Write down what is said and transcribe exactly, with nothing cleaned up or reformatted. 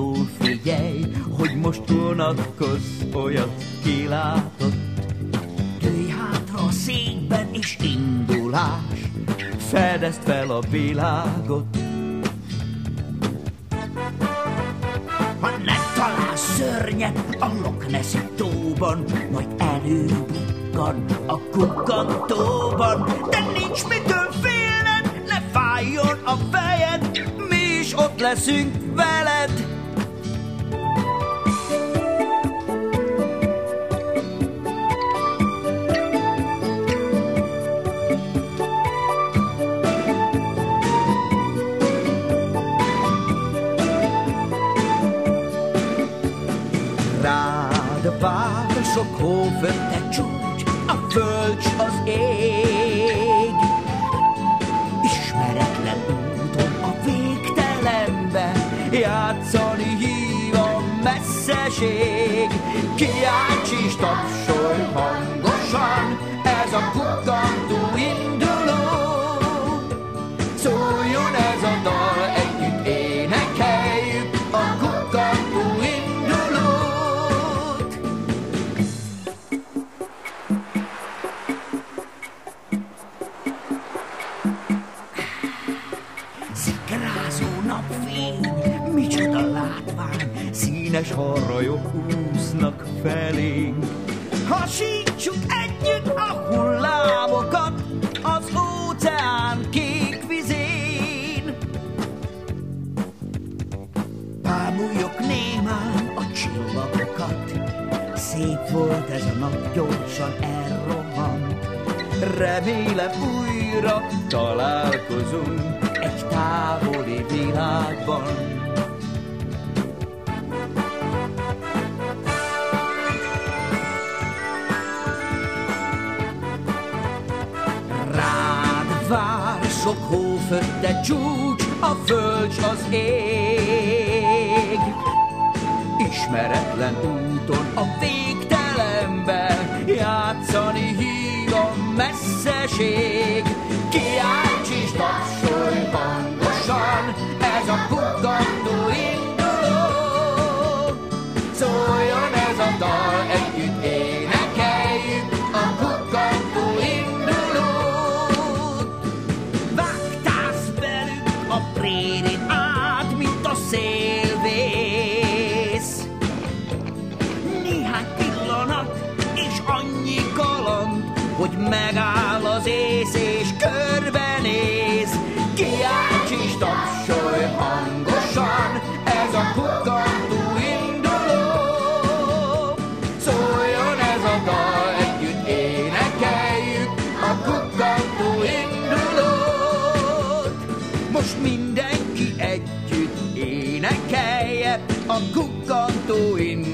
jól figyelj, hogy most vonatkozz, olyat kilátott. Dőj hátra a székben és indulás, fedezd fel a világot. Ha ne találsz szörnyet a Loch Nessi tóban, majd előbukkan a kukkantóban. De nincs mitől félned, ne fájjon a fejed, mi is ott leszünk veled. Rád vár sok hófötte csúcs, a földs az ég. Ismeretlen úton a végtelenbe, játszani hív a messzeség. Kiálts és tapsolj hangosan, ez a kukkantó induló. Szóljon ez a dal, együtt énekeljük a kukkantó indulót. Szikrázó napfény, micsoda látvány, színes harajok úsznak felénk. Hasítsuk együtt a hullámokat az óceán kék vizén. Bámuljuk némán a csillagokat, szép volt ez a nap, gyorsan elrohant. Remélem újra találkozunk egy távoli világban. Rád vár sok hófötte csúcs, a földs az ég. Ismeretlen úton a végtelenben, játszani hív a messzeség. Kiálts és tapsolj hangosan, ez a kukkantó induló. Szóljon ez a dal, együtt énekeljük a kukkantó indulót. Vágtász velük a prérin át, mint a szélvész. Néhány pillanat és annyi kaland, hogy megáll az ész és körbenéz. Kiálts és tapsolj hangosan, ez a kukkantó induló. Szóljon ez a dal, együtt énekeljük a kukkantó indulót. Most mindenki együtt énekelje a kukkantó indulót.